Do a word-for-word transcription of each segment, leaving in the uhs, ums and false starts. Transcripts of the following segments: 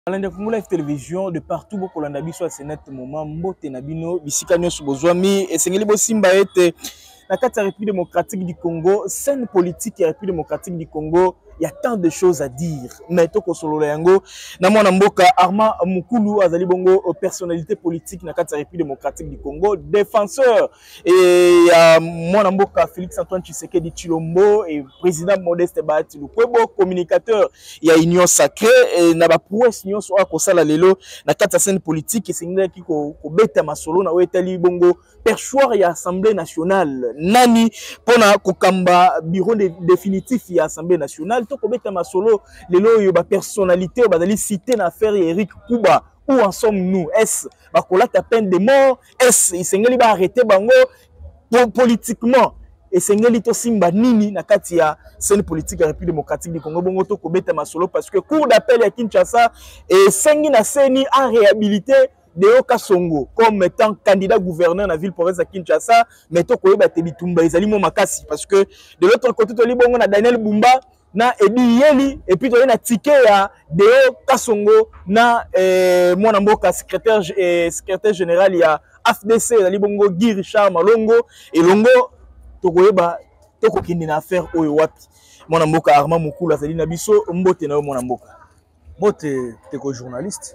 Alanda Congo Live Télévision de partout beaucoup landa biso à ce net moment mbote na bino bisika nyoso bozwami esengeli bosimba ete na kati ya République démocratique du Congo scène politique ya République démocratique du Congo il y a tant de choses à dire mais toko solo yango na mwana mboka Armand Mukulu azali bongo personnalité politique na kati ya République démocratique du Congo défenseur et ya mwana mboka Félix Antoine Tshisekedi Tshilombo et président Modeste Bahati Lukwebo communicateur ya Union Sacrée et na ba prouesse nyonso akosala lelo na kati ya scène politique esengeli ki ko beta masolo na wetali bongo perchoir ya Assemblée nationale nani pona kokamba bureau de définitif ya Assemblée nationale to kobeta masolo lelo yo ba personnalité bazali cité na affaire Eric Kuba. Où en sommes-nous? Est-ce bakolata peine de mort? Est-ce isengeli ba arrêter bango politiquement? Et sengeli to simba nini na kati ya scène politique ya République démocratique du Congo bongo to kobeta masolo parce que cour d'appel ya Kinshasa et sengi na seni en réhabilité Deo Kasongo comme étant candidat gouverneur dans la ville province de Kinshasa, mais to koyeba te bitumba ezali mo makasi parce que de l'autre côté to libongo na Daniel Bumba na Edi Yeli et puis to na ticket ya Deo Kasongo na eh, mwana mboka secrétaire eh, secrétaire général ya A F D C ezali bongo Guy Richard Malongo et longo to koyeba to kokindi na affaire oyo wapi mwana mboka Armand Mukulu azali na biso mbote na yo mwana mboka mbote teko journaliste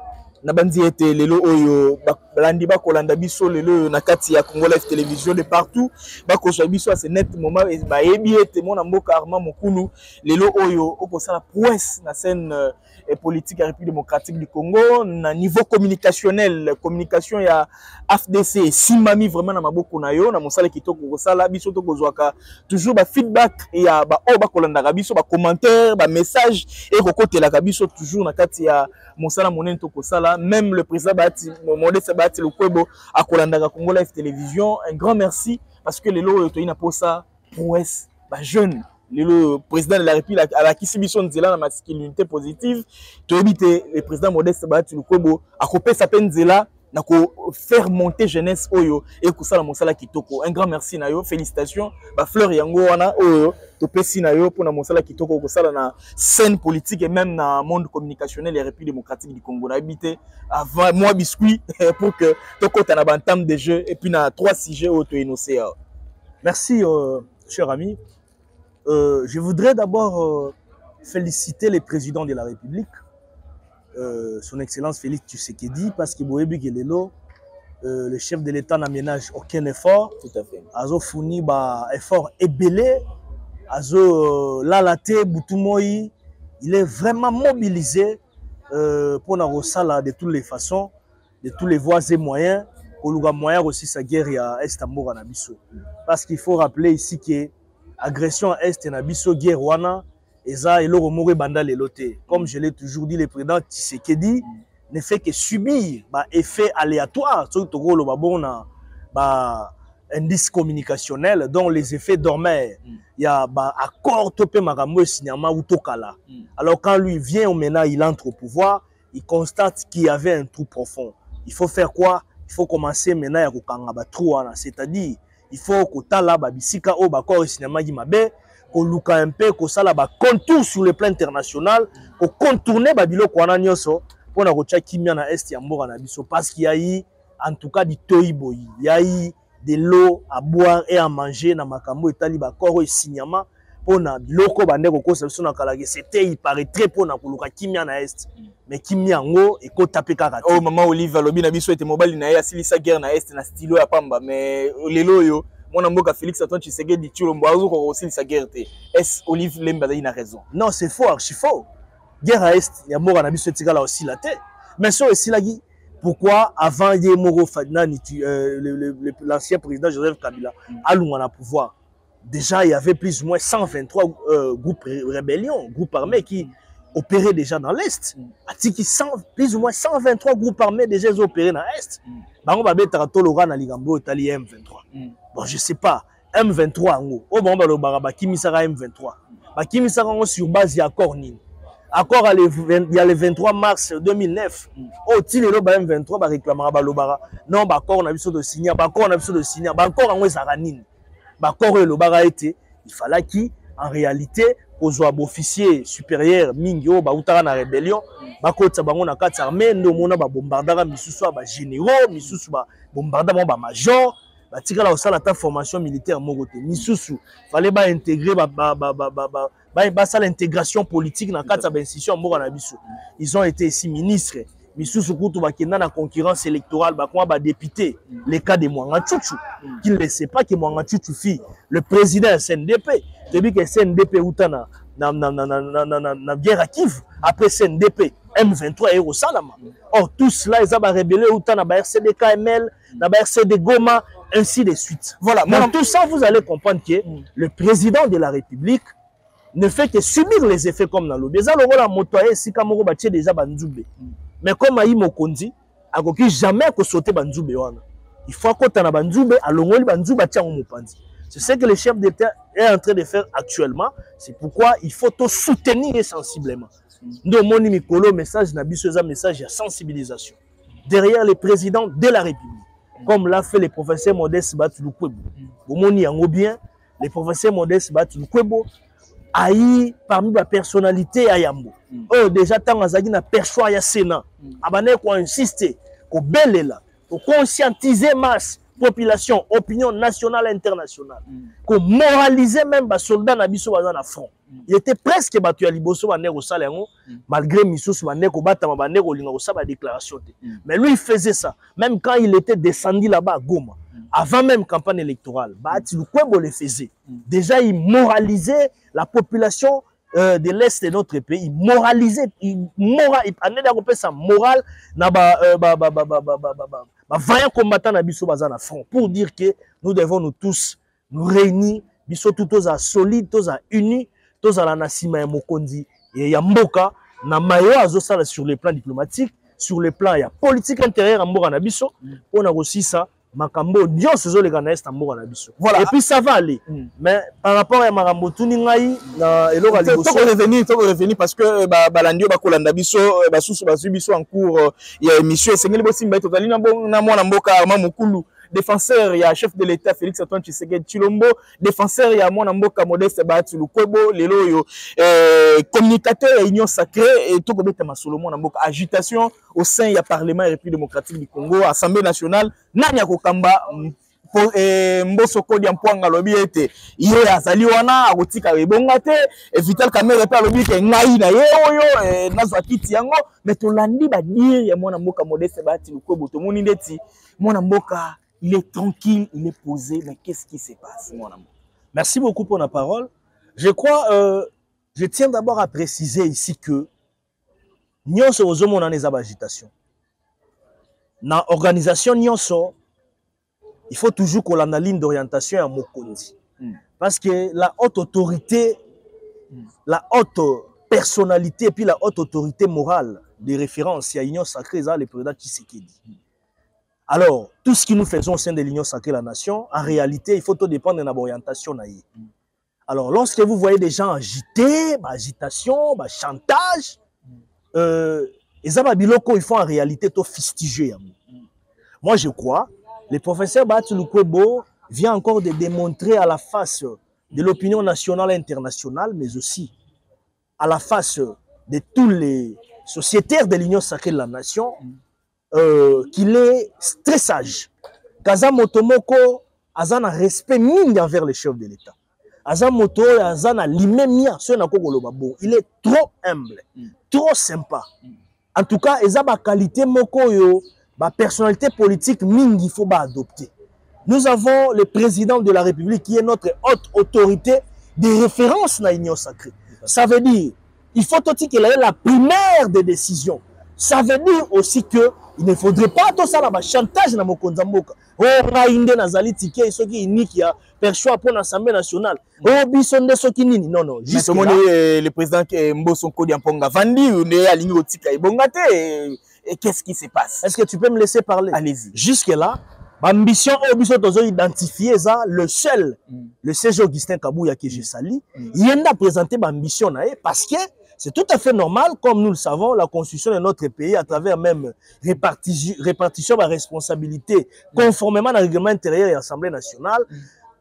na bandi ete lelo oyo balandi ba kolanda biso lelo na kati ya Congo Live Télévision de partout ba ko so biso à ce net moment ba yebi ete mona mboka Armand Mukulu lelo oyo okosala prouesse na scène et politique à République démocratique du Congo na niveau communicationnel communication ya A F D C simami vraiment na maboko na yo na mosala kitoko kosala biso to kozwaka toujours ba feedback ya ba o ba kolanda biso ba commentaire ba message et kokotela biso toujours na kati ya mosala monene to kosala même le président Bahati Modeste Bahati Lukwebo a kolanda Congo Live Télévision un grand merci parce que lelo to ina posa prouesse ba jeune le président de la République à la Kissibison Nzela la masculinité positive to éviter le président Modeste Bahati Lukwebo a copé sa peine Nzela na ko faire monter jeunesse oyo et kusala mosala kitoko un grand merci na yo félicitations ba fleur yango wana oyo to pesi na yo pour na mosala kitoko kusala na scène politique et même na monde communicationnel et République démocratique du Congo na habité avant moi biscuit pour que to kota na bantam de jeu et puis na trois sujets auto innocé. Merci euh, cher ami. Euh, je voudrais d'abord euh, féliciter le président de la République, euh, son Excellence Félix Tshisekedi, parce que Boébi-Gelelo, euh, le chef de l'État n'aménage aucun effort. Tout à fait. Azo fourni ba effort ébélé, Azo Lalate, Boutumoyi, il est vraiment mobilisé euh, pour Narosala de toutes les façons, de tous les voies et moyens, pour le moyen aussi sa guerre à Estambour en Abisso. Parce qu'il faut rappeler ici que agression est na biso guerre wana eza eloko moko banda leloté comme je l'ai toujours dit le président Tshisekedi ne fait que subir ba effet aléatoire surtout tokolo ba bona ba indice communicationnel dont les effets dormaient il y a ba accord topé makambo signama ou tokala alors quand lui vient au maintenant il entre au pouvoir il constate qu'il y avait un trou profond il faut faire quoi il faut commencer maintenant ya kokanga ba trou wana c'est-à-dire il faut que tala ba bisika o ba ko cinéma gi mabe ko luka un peu ko sala ba contour sur le plan international ko contourner ba biloko wana nyoso pona ko tcha kimia na est ya mboka na biso parce qu'il y a eu en tout cas du toiboyi il y a eu de l'eau à boire et à manger na makambo etali ba ko cinéma pona biloko bande ko ko biso na kala c'était il paraîtrait pona ko luka kimia na est mais kimia ngo e ko taper kaka oh maman Olive alobi na biso ete mobile na ya silisa guerre na est na stylo ya pamba mais lelo yo mwana mboka Félix Antoine Tshisekedi Tshilombo azo ko aussi silisa guerre te est Olive Lemba il a raison non c'est faux archi faux guerre à est ya mboka na biso etika la aussi la tête mais so aussi la gi pourquoi avant ye moko fadnani l'ancien président Joseph Kabila alunga na pouvoir déjà il y avait plus ou moins cent vingt-trois euh, groupes rébellions groupes armés qui opéraient déjà dans l'Est. Atiki plus ou moins cent vingt-trois groupes armés déjà opérés dans l'Est. Bango babé taratolora na ligambo itali M vingt-trois. Bon je sais pas M vingt-trois ngo. O bon ba lo baraba kimisaka M vingt-trois. Ba kimisaka ngo sur base ya accord nini. Accord il y a le vingt-trois mars deux mille neuf. O tile lo ba M vingt-trois ba réclamera ba lo bara. Non ba accord na biso de signer, ba accord na biso de signer, ba accord ngo ezaka nini. Ba accord lo bara été, il fallait qui en réalité aux officiers supérieurs mingio ba utara na rébellion ba kota bango na kati armée ndo mona ba bombardara misusu ba généraux misusu ba bombardement ba major ba tika la osala ta formation militaire moko te misusu fallait ba intégrer ba ba ba ba ba ba ba ça l'intégration politique na kati ba institution moko na biso. Ils ont été ici ministres misusu kutu ba kenda na concurrence électorale ba kwa ba député les cas de Mwanga Chuchu qui ne sait pas que Mwanga Chuchu fit le président S N D P depuis que S N D P utana na na na na na na na guerre à Kivu après S N D P M vingt-trois et au Salama. Or tout cela ils ont rebellé utana ba R C D K M L na ba R C D Goma ainsi de suite. Voilà, dans tout ça vous allez comprendre que mm. le président de la République ne fait que subir les effets comme dans l'eau. Déjà le rôle à motoyer si kamoro ba déjà banzube. Mais comme Aïe Mokondi, a koki jamais que sauter banzube wana. Il faut qu'on t'en a banzube à l'ongoli banzube tiens au mopandi. C'est ce que le chef d'État est en train de faire actuellement. C'est pourquoi il faut te soutenir sensiblement. Nous mon mikolo message na biso za message de sensibilisation derrière les présidents de la République. Comme l'a fait le professeur Modeste Batulukwebo. Vous moni yango bien, le professeur Modeste Batulukwebo aïe parmi la personnalité à Yambo. Mm. Oh déjà tant azagi na perchoir ya Sénat. Mm. Abane ko insister, ko belela, ko conscientiser masse population, opinion nationale et internationale. Mm. Ko moraliser même ba soldats na biso baza na front. Mm. Il était presque battu à liboso ba nego salengo mm. malgré misous ba nego bata ba nego linga ko sa ba déclaration. Mm. Mais lui il faisait ça même quand il était descendu là-bas à Goma. Avant même campagne électorale, Batulukwebo le faisait. Déjà, il moralisait la population euh, de l'Est de notre pays. Il moralisait, il moral, il prenait sa morale, na ba ba ba ba ba ba ba ba ba vaillant combattant na biso bazana front pour dire que nous devons nous tous nous réunir, biso tous à solide, tous à unis, tous à la nasima ya mokondi et ya mboka na mayo azosala sur le plan diplomatique, sur le plan ya politique intérieure mboka na biso, on a aussi ça. Makambo Dieu se zo les Ghanais tambour na biso. Voilà. Et puis ça va aller. Mm. Mais par rapport à Makambo tuni ngai na elo ga liboso. Faut revenir, faut revenir parce que ba balandio ba kolanda biso ba susu ba biso en cours il y a émission sengeli bosimba totali na bon na mwana mboka mamukulu défenseur il y a chef de l'État Félix Antoine Tshisekedi Tshilombo, défenseur il y a mwana mboka Modeste Batulukwebo lelo yo euh, communicateur et union sacrée et tout kobeta masolo mwana mboka agitation au sein il y a Parlement République démocratique du Congo, Assemblée nationale nani akokamba mboso kodi ya mpwanga lobi ete ye azali wana akotika ebonga te Vital Kamerhe pe lobi ke ngai na ye oyo nazwa kiti yango mais tolandi ba dire ya mwana mboka Modeste Batulukwebo tomoni ndeti mwana mboka il est tranquille, il est posé, mais qu'est-ce qui se passe, mon amour? Merci beaucoup pour la parole. Je crois, euh, je tiens d'abord à préciser ici que nyonso ozomo na les agitations. Na organisation nyonso, il faut toujours qu'on ait une ligne d'orientation à Mokondi. Mm. Parce que la haute autorité, mm. la haute personnalité et puis la haute autorité morale de référence, il y a l'Union sacrée, ça le président Tshisekedi. Mm. Alors, tout ce que nous faisons au sein de l'Union sacrée de la nation, en réalité, il faut tout dépendre de notre orientation. Alors, lorsque vous voyez des gens agités, bah, agitation, bah, chantage, euh, les Ababiloko, ils font en réalité tout fustiger. Moi, je crois, le professeur Batulukwebo vient encore de démontrer à la face de l'opinion nationale et internationale, mais aussi à la face de tous les sociétaires de l'Union sacrée de la nation, Euh, qu'il est très sage. Kaza Motomoko azana respect mingi envers les chefs de l'État. Aza Moto azana limemia so na kokoloba bon. Il est trop humble, mm. trop sympa. Mm. En tout cas, eza ba qualité moko yo, ba personnalité politique mingi faut ba adopter. Nous avons le président de la République qui est notre haute autorité de référence na l'Union sacrée. Ça veut dire il faut aussi qu'il ait la primaire des décisions. Ça veut dire aussi que il ne faudrait pas tout ça là chantage na mokonza mboka. Oh rainde na zali ticket soki unique ya perchoir pour l'Assemblée nationale. Oh bisonde soki nini non non. Juste le président Mboso Kodi Mponga Vandi on est aligné au tika ibongate et qu'est-ce qui se passe? Est-ce que tu peux me laisser parler? Allez-y. Jusque là, ambition au biso tozo identifier ça le seul mm. le C G Augustin Kabuya que j'ai sali, mm. il vient de présenter ambition na parce que c'est tout à fait normal, comme nous le savons, la constitution de notre pays, à travers même répartition, répartition de la responsabilité, conformément au règlement intérieur et à l'Assemblée nationale,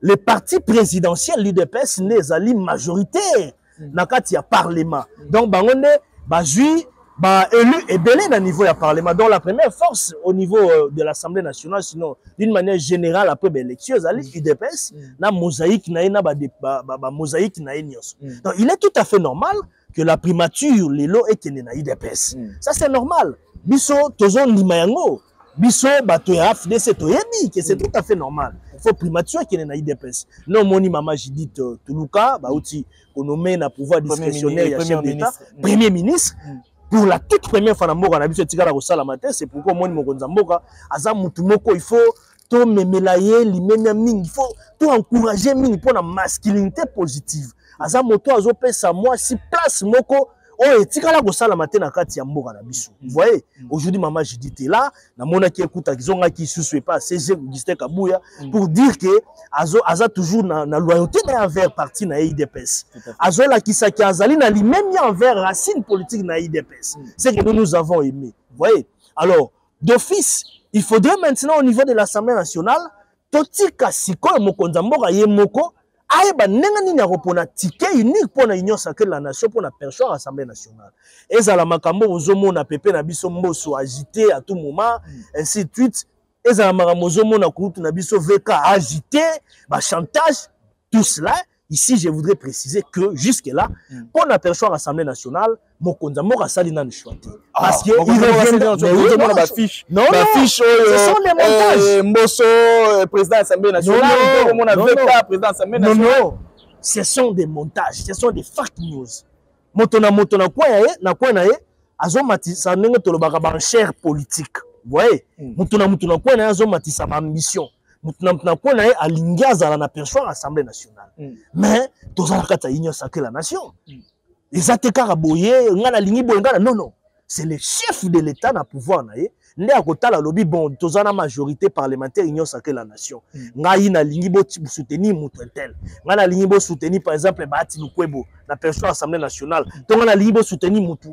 le parti présidentiel l'U D P S n'est ali majoritaire dans le parlement. Donc bangonde bazui ba élu et belé dans niveau du parlement. Donc la première force au niveau euh, de l'Assemblée nationale, sinon d'une manière générale après l'élection, ali U D P S na mosaïque na na ba ba ba mosaïque na nyos. Donc il est tout à fait normal que la primature les lots est kene na U D P S. Ça c'est normal. Biso tozon limayango. Biso bato ya F D C toyebi que c'est tout à fait normal. Il faut primature qui est na U D P S. Non moni mama Judith Tuluka ba outi nommé na pouvoir discrétionnaire ya chef d'État, premier ministre. Pour la toute première fois na mboka na biso tika la kosala matin, c'est pourquoi moni mokonza mboka aza mutu moko il faut to memelaye limenya mingi, il faut to encourager mingi pour la masculinité positive. Aza moto azo pesa moi si place moko oh tika la kosala matin na kati ya mboka na biso. Vous voyez, aujourd'hui maman Judith est là, na mona ki écoute kizonga ki sous pas C G Augustin Kabuya pour dire que azo aza toujours na, na loyauté na envers parti na U D P S. Azo la ki sa ki azali na li même envers racine politique na U D P S. C'est que nous nous avons aimé. Vous voyez? Alors, d'office, il faudrait maintenant au niveau de l'Assemblée nationale totika siko mokonza mboka ye moko ayeba nenga nini akopona ticket unique pour la union sacrée de la nation pour la perchoir à l'Assemblée nationale. Et ça la makambo ozomona pepe na biso mboso agité à tout moment, ainsi de suite. Et ça la makambo ozomona kutu na biso V K agité, ba chantage, tout cela. Ici, je voudrais préciser que jusque-là, pour la perchoir à l'Assemblée nationale, mokonza mboka sali na choité. Parce que il reviendra dans la fiche. Non, non, fiche ce sont des montages. Mboso président de l'Assemblée nationale, non, non, V K président de l'Assemblée nationale. Non, non, ce sont des montages, ce sont des fake news. Motona motona kwa yae, na kwa na ye, azo matisa nenge tolobaka ba cher politique. Vous voyez? Motona motona kwa na azo matisa ba ambition. Motona motona kwa na ye alingi azala na perchoir l'Assemblée nationale. Mais tozala kata union sacrée la nation. Les attaquants boye, ngana lingi boye ngana non non, c'est le chef de l'État na pouvoir na ye. Ndé akota la lobby bon, tozana majorité parlementaire union sacrée la nation. Ngai na lingi bo soutenir mutu tel. Ngana lingi bo soutenir par exemple Bahati Lukwebo na perchoir l'Assemblée nationale. Donc ngana lingi bo soutenir mutu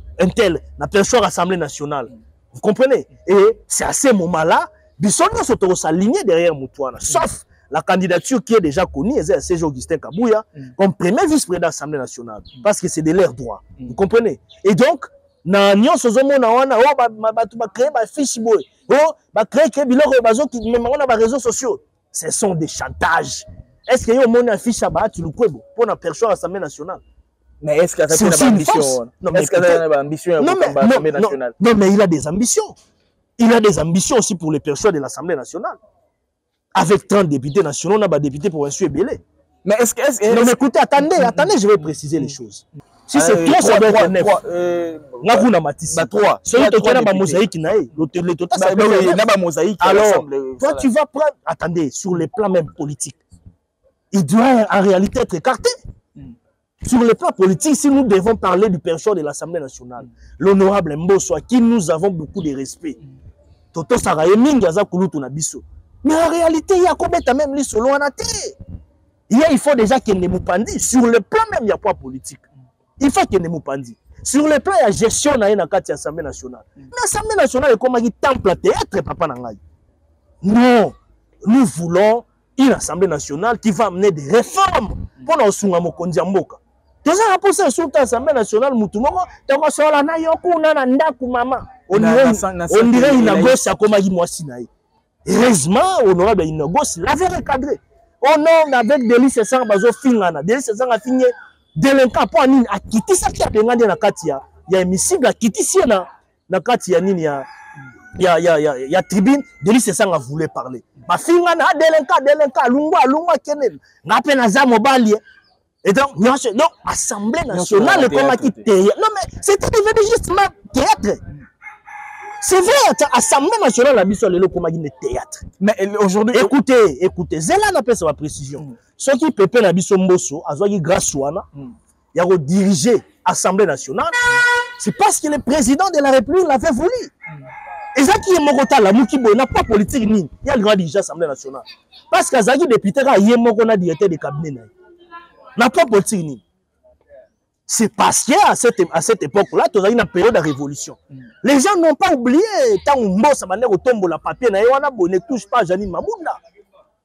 tel na perchoir l'Assemblée nationale. Vous comprenez? Et c'est à ce moment-là, bisonno se to s'aligner derrière mutuana. Sauf la candidature qui est déjà connue, c'est C G Augustin Kabuya, mm. comme premier vice-président de l'Assemblée nationale, mm. parce que c'est de leur droit. Mm. Vous comprenez? Et donc, na nyon sozomo na wana, oh, ba ba ba créer ba fiche boy, oh, ba créer que biloko bazo qui même on a ba réseaux sociaux. Ce sont des chantages. Est-ce que yo mona fiche ba tu le kwebo pour na perchoir l'Assemblée nationale? Mais est-ce qu'il a une ambition? Non, mais est-ce qu'il a une ambition non, mais, l'Assemblée non, nationale? Non, mais il a des ambitions. Il a des ambitions aussi pour les perchoirs de l'Assemblée nationale. Avec trente députés nationaux, on a des députés pour un belé. Mais est-ce que... Est non, mais écoutez, attendez, attendez, je vais préciser les choses. Si c'est trois, ça doit être neuf. Là, vous n'avez pas trois. Celui qui a une mosaïque, il le total, ça doit être une mosaïque. Alors, toi, tu vas prendre... Attendez, sur le plan même politique, il doit en réalité être écarté. Sur le plan politique, si nous devons parler du perchoir de l'Assemblée nationale, l'honorable Mboso, à qui nous avons beaucoup de respect, Toto Saraye Mingaza Kulutu Nabiso. Mais en réalité, il y a combien de même les solos en athée. Il faut déjà qu'il ne nous pandi. Sur le plan même, il n'y a pas politique. Il faut qu'il ne nous pandi. Sur le plan, il y a gestion dans l'Assemblée nationale. Mais l'Assemblée nationale est comme un temple à théâtre, papa Nangaï. Non, nous voulons une Assemblée nationale qui va amener des réformes pour nous soumettre au Kondiamboka. Tout ça, pour ça, sur l'Assemblée nationale, nous avons dit on dirait une gosse à comme un moissinaï. Heureusement, honorable Inogos l'avait recadré. Oh non, avec Délice Sang Bazo Finana, Délice Sang a fini délinquant pour Nini a quitté ça qui a demandé na Katia. Il y a émissible à quitter ici na na Katia Nini ya ya ya ya ya tribune. Délice Sang a voulu parler. Ma Finana délinquant délinquant lungwa lungwa kenen. Na peine à mobile. Et donc non, Assemblée nationale comme qui théâtre. Non mais c'était devenu justement théâtre. C'est vrai, l'Assemblée nationale a mis sur le lot comme un théâtre. Mais aujourd'hui, écoutez, écoutez, Zéla n'a pas sa précision. Ce qui peut faire Nabiso Mboso, à Zoyi Grasouana, il a dirigé l'Assemblée nationale, c'est parce que le président de la République l'avait voulu. Et ça qui est mon côté là, Moukibo n'a pas politique ni, il y a le grand dirigeant de l'Assemblée nationale. Parce que Zaki député là, il y a mon côté directeur de cabinet. N'a pas politique ni. C'est parce qu'à cette, à cette époque-là, tu as une période de révolution. Mm. Les gens n'ont pas oublié, tant on bosse à manière au tombeau la papier, on ne touche pas Janine Mamounda.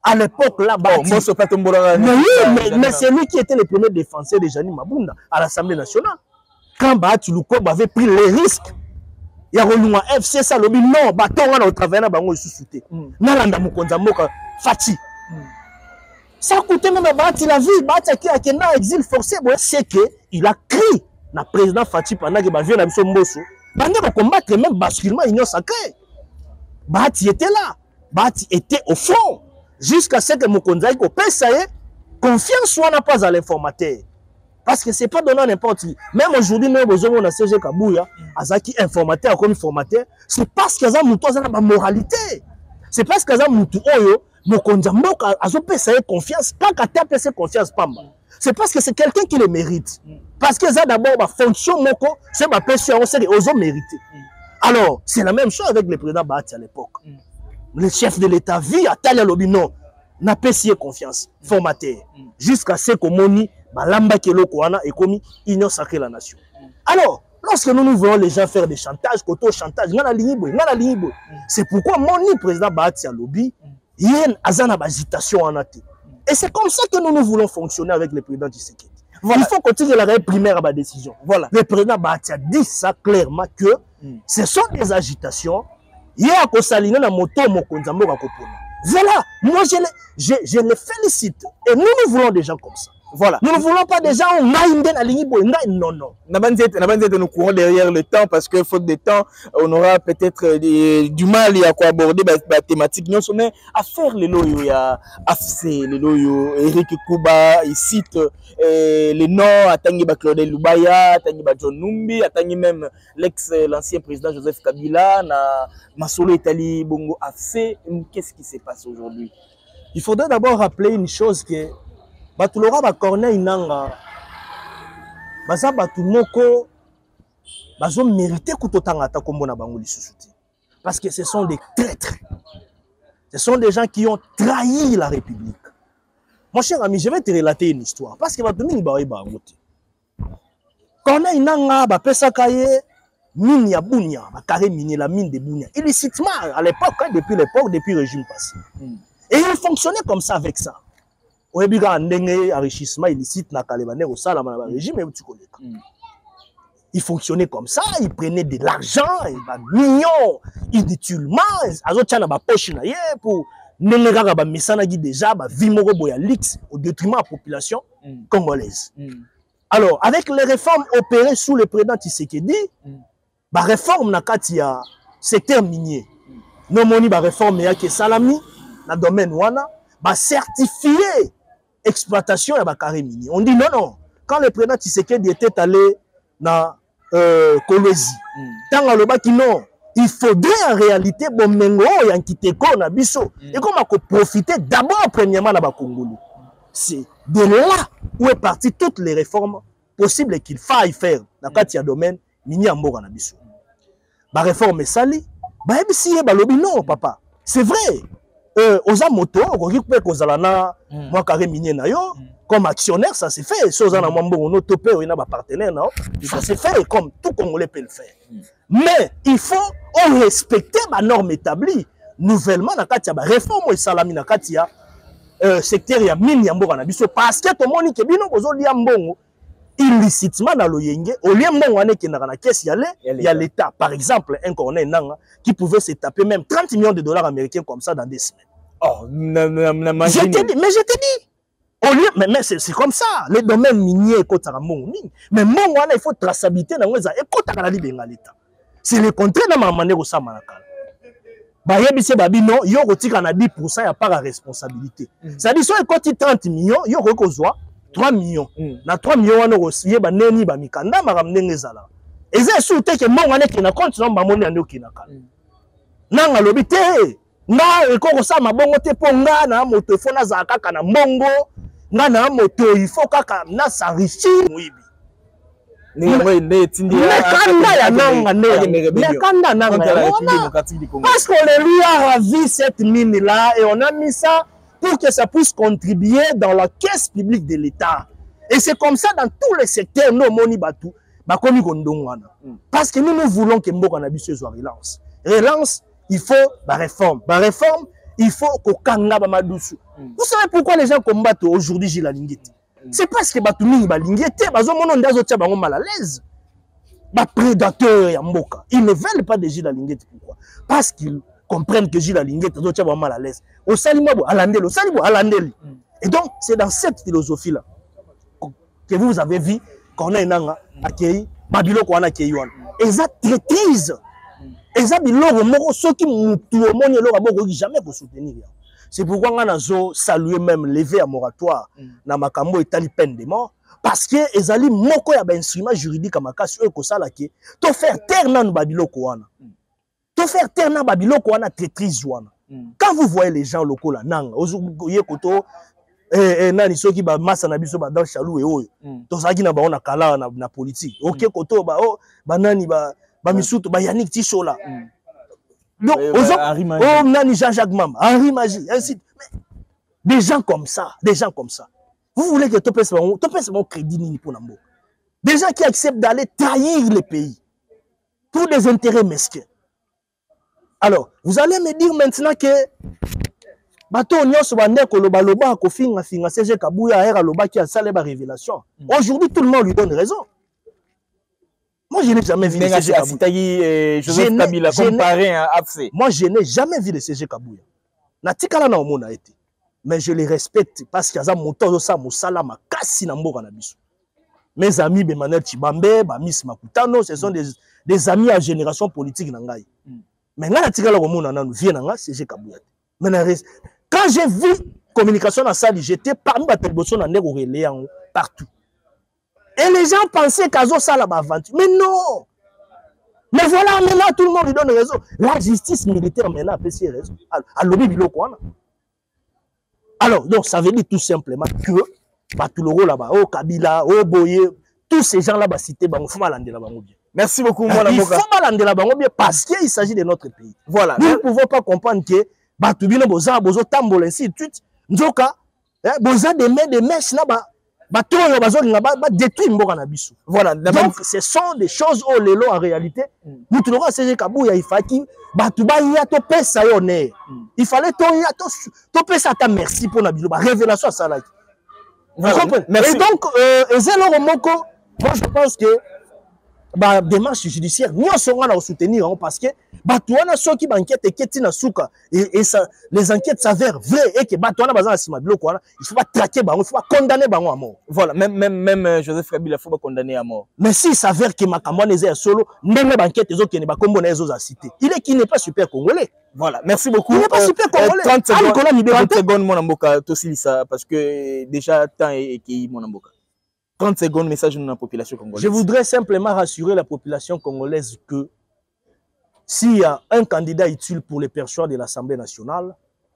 À l'époque, là, bah, oh, mais, oui, mais, mais c'est lui qui était le premier défenseur de Jani Mabunda à l'Assemblée nationale. Quand Bahati Lukoba avait pris les risques, il y a un F C, ça, le non, bâton, on a travaillé dans le sous-souté. Nalanda Mukonza Moka, Fati. Ça a coûté même à Bahati la vie. Bahati qui a été en exil forcé, c'est qu'il a crié le président Fati pendant qu'il a vu la mission Mbosso. Pendant qu'il combattre même basculement l'Union sacrée. Bahati était là. Bahati était au front. Jusqu'à ce que Mukonza ait confiance soit n'a pas à l'informateur. Parce que ce n'est pas donné n'importe qui. Même aujourd'hui, nous avons besoin de C G Kabouya, Azaki informateur comme informateur. C'est parce que ça a une moralité. C'est parce que ça a une Mukonza a confiance. Quand tu as confiance, c'est parce que c'est quelqu'un qui le mérite. Parce que ça d'abord, la fonction, c'est ma personne, c'est aux hommes mérités. Alors, c'est la même chose avec le président Bahati à l'époque. Le chef de l'État vit à Talia Lobino, n'a pas si confiance, formateur. Jusqu'à ce que Moni, Balamba Keloko Wana et commis, Union sacrée la nation. Alors, lorsque nous nous voyons les gens faire des chantages, koto chantage, c'est pourquoi Moni, président Bahati à Lobby, il y a une azana d'agitation en athée. Et c'est comme ça que nous nous voulons fonctionner avec le président Tshisekedi. Voilà. Il faut continuer la règle primaire à ma décision. Voilà. Le président Bahati a dit ça clairement que mm. ce sont des agitations. Il y a un saliner dans moto mokonzambo kakopona. Voilà. Moi je les, je, je les félicite. Et nous nous voulons des gens comme ça. Voilà. Nous ne voulons pas des gens où non, non. Nous courons derrière le temps parce que faute de temps, on aura peut-être du mal à quoi aborder la thématique. Nous sommes à faire les loyaux, il y a A F C, les loyaux, Eric Kuba, il cite les noms, à Tangiba Claudel Lubaya, à Tangiba John Numbi, à Tangi même l'ex, l'ancien président Joseph Kabila, na Masolo Italie Bongo A F C. Qu'est-ce qui se passe aujourd'hui? Il faudrait d'abord rappeler une chose que Batulora ba Corneille Nanga baza batu moko bazo mérité kutotanga ta kombo na bango lisusuti parce que ce sont des traîtres. Ce sont des gens qui ont trahi la République. Mon cher ami, je vais te relater une histoire parce que batu mingi ba ba ngote. Corneille Nanga ba pesa kaye mine ya Bunia, ba carré minier la mine de Bunia illicitement à l'époque, depuis l'époque, depuis le régime passé. Mm. Et il fonctionnait comme ça avec ça. Au début, il y a un enrichissement illicite dans le régime. Il fonctionnait comme ça, il prenait de l'argent, des millions, inutilement. Il y a des poches pour déjà au détriment de la population congolaise. Alors, avec les réformes opérées sous le président Tshisekedi, la réforme dans le secteur minier, nous avons une réforme qui est salami dans le domaine wana, certifié exploitation et carré minier. On dit non, non. Quand le président Tshisekedi était allé dans euh, Kolwezi, mm. tant à l'oba qui non, il faudrait en réalité bon mengo et en kiteko na biso et comme on profiter d'abord premièrement na ba Congolais. C'est de là où est parti toutes les réformes possibles qu'il faille faire dans le domaine minier en mboka na biso. Ba réforme sali, ba ebisi ba lobi non papa. C'est vrai. Euh, aux moto, on récupère aux alana, moi carré minier na yo, comme actionnaire ça s'est fait. Si aux alana mambo on topé ou ina ba partenaire na, ça s'est fait comme tout Congolais peut le faire. Mais il faut respecter ma norme établie. Nouvellement na katia ba réforme et salami na katia euh, secteur ya mine ya mboka na biso parce que to moni ke bino bozo lia mbongo illicitement dans le yenge au lieu mbongo ane ke na caisse ya le ya l'état par exemple un cornet nanga qui pouvait se taper même trente millions de dollars américains comme ça dans des semaines. Oh, je t'ai dit, mais je t'ai dit, au lieu, mais, mais c'est comme ça, les domaines miniers, mais mon il faut traçabilité dans les états. C'est le contraire de ma manière au Samaraka. Bah, yebise babino, yo rotika na dix pour cent ya pas la responsabilité. Ça dit, soit il trente millions, yo rekozwa trois millions. Na trois millions, on a aussi, ba neni ba mikanda, ma ramene zala. Et c'est surtout que mon ane qui na compte, non, ba moni ane qui na kala. Nanga lobite, nga ekoko sa mabongo te po nga na moto fona za kaka na mbongo nga na moto il faut kaka na s'enrichir muibi ni ngwe ne tindi ya kanda ya nanga ne ya kanda nanga parce qu'on lui a ravi cette mine là et on a mis ça pour que ça puisse contribuer dans la caisse publique de l'État et c'est comme ça dans tous les secteurs no moni batu bakomi kondongwana parce que nous nous voulons que mboka na biso soit relance relance. Il faut la réforme. La réforme, il faut kokanga ba madusu. Vous savez pourquoi les gens combattent aujourd'hui Gilles Alingete? C'est parce que batu mingi ba lingete bazo mono ndazo tia bango mal à l'aise. Ba prédateurs ya mboka. Ils ne veulent pas de Gilles Alingete. Pourquoi? Parce qu'ils comprennent que Gilles Alingete doit avoir mal à l'aise. Au salimabo alandelo, salimabo alandeli. Et donc c'est dans cette philosophie là que vous avez vu qu'on a un accueil babilo qu'on a accueilli. Et ça traitise. Et ça biloko moko soki mutu omoni eloko boko jamais pour soutenir. C'est pourquoi on a salué même levé à moratoire na makambo etali peine de mort parce que ezali moko ya ba instrument juridique makasi eux ko sala ke to faire taire na babiloko wana. To faire taire na babiloko wana traitrise wana. Quand vous voyez les gens locaux là nanga ozuye koto eh nani soki ba massa na biso ba dans chalou et oyo. To saki na ba on a kala na, na politique. OK koto ba oh ba nani ba ba misuto ba Yannick Tichola. Donc oh nani Jean-Jacques Mam, Henri Magie, ainsi des gens comme ça, des gens comme ça. Vous voulez que tu pèses mon crédit ni pour n'ambo. Des gens qui acceptent d'aller trahir le pays pour des intérêts mesquins. Alors, vous allez me dire maintenant que bato nyonso ba ndeko loba loba ko finga finga C G Kabuya era loba qui a salé ba révélation. Aujourd'hui tout le monde lui donne raison. Moi je n'ai jamais vu le C G Kabuya. Joseph Kabila comparé à Afse. Moi je n'ai jamais vu le C G Kabuya. Na tikala na omona été. Mais je les respecte parce qu'il y a moto ça musala makasi na mboka na biso. Mes amis Bemmanuel Chibambe, ba Miss Makutano, ce sont des des amis à génération politique na ngai. Mais na tikala ko mona nanu vie na nga C G Kabuya. Mais quand j'ai vu communication dans salle, j'étais parmi les télévisions dans les partout. Et les gens pensaient qu'Azo ça la aventure. Mais non! Mais voilà, maintenant tout le monde lui donne raison. La justice militaire maintenant a fait raison. Alors, donc ça veut dire tout simplement que Batuloro là-bas, oh Kabila, oh Boye, tous ces gens là-bas cités, il faut malande là-bas. Merci beaucoup, moi, il faut malande là-bas parce qu'il s'agit de notre pays. Voilà. Nous ne pouvons pas comprendre que Batubino boza bozo tambol ainsi de suite. Nzoka, boza des mains des mèches là-bas. Batoyo bazo ngaba détruire mboka na biso. Voilà. Donc ce sont des choses au lelo en réalité. Nous trouvons C G Kabuya ifaki batuba ya to pesa yo ne. Il fallait to ya to to pesa ta merci pour na bilo ba révélation ça là. Vous comprenez? Et donc euh ezelo moko, moi je pense que ba démarche judiciaire nous serons là soutenir parce que batouana ceux qui banquette et na souka et, et ça les enquêtes s'avèrent vraies et que batouana bazana sima biloko wana il faut pas traquer bango il faut pas condamner bango à mort. Voilà, même même même Joseph Kabila il faut pas condamner à mort. Mais si s'avère que makambo neze solo ndenge banquette ezo kene ba kombo na ezo za cité il est qui n'est pas super congolais. Voilà, merci beaucoup. Il n'est pas euh, super congolais. trente secondes, trente secondes mon amboka tosilisa parce que déjà temps est qui mon amboka. trente secondes, message de la population congolaise. Je voudrais simplement rassurer la population congolaise que s'il y a un candidat utile pour les perchoirs de l'Assemblée nationale,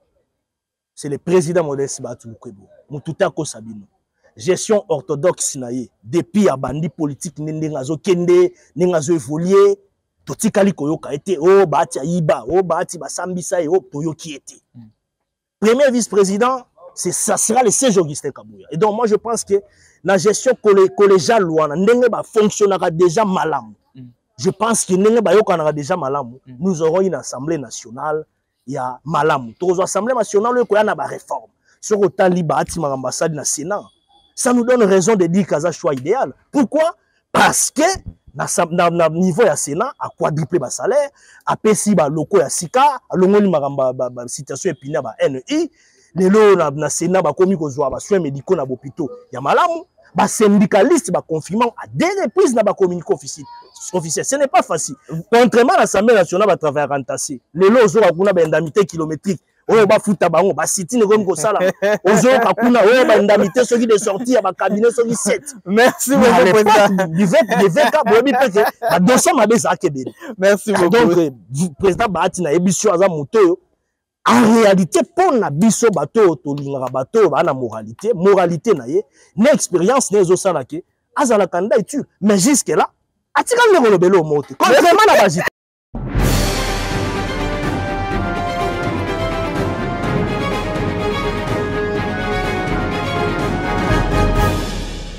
c'est le président Modeste Batou-Lukwebo. Moututako Sabino. Gestion orthodoxe naye. Depuis à bandit politique, n'engazo kende, n'engazo évolué, totikali koyoka été, oh bati ayiba, oh bati basambisa, oh toyoki été. Premier vice-président, ça sera le C G Augustin Kabuya. Et donc moi je pense que la gestion collégiale fonctionnera déjà malam. Mm. Je pense que déjà malam. Mm. Nous aurons une assemblée nationale, il y a malam. Tous l'assemblée nationale, il y a une réforme. Sur le Taliban, l'ambassade na Sénat. Ça nous donne raison de dire que c'est un choix idéal. Pourquoi? Parce que na niveau ya Sénat a quadruplé le salaire, a pesi ba loko ya sika, a longoli maramba ba situation épinée ba N I. Les lots na Sénat ba komi ko zwa ba soins médicaux na hôpitaux ya malamu ba syndicaliste ba confirmant à deux reprises na ba communiqué officiel officiel ce n'est pas facile contrairement à l'Assemblée nationale ba travail entassé les lots zo kuna ba indemnité kilométrique oyo ba futa bango ba siti ne comme ko sala ozo ka kuna oyo ba indemnité soki de sortie ya ba cabinet soki sept. Merci beaucoup président du vingt du vingt ka bobi peke ba dossier mabe za kebeli. Merci beaucoup donc président Bahati na ebisio aza moto. En réalité, pour na biso bateau, tolingara bateau, ba na moralité, moralité na ye, na expérience na zo sala ke, azala kanda itu, mais jusque là, atika le rolobelo mote. Contrairement na baji